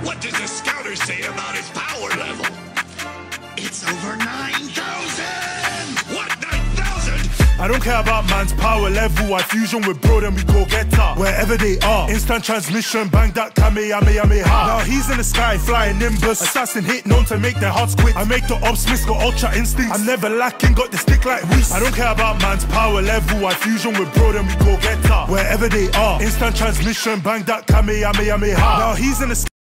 What does the scouter say about his power level? It's over 9,000! What, 9,000? I don't care about man's power level. I fusion with bro, then we go get her wherever they are. Instant transmission, bang that Kamehameha. Now he's in the sky, flying nimbus. Assassin hit, known to make their hearts quit. I make the ops miss, got ultra instincts. I'm never lacking, got the stick like Reese. I don't care about man's power level. I fusion with bro, then we go get her wherever they are. Instant transmission, bang that Kamehameha. Now he's in the sky.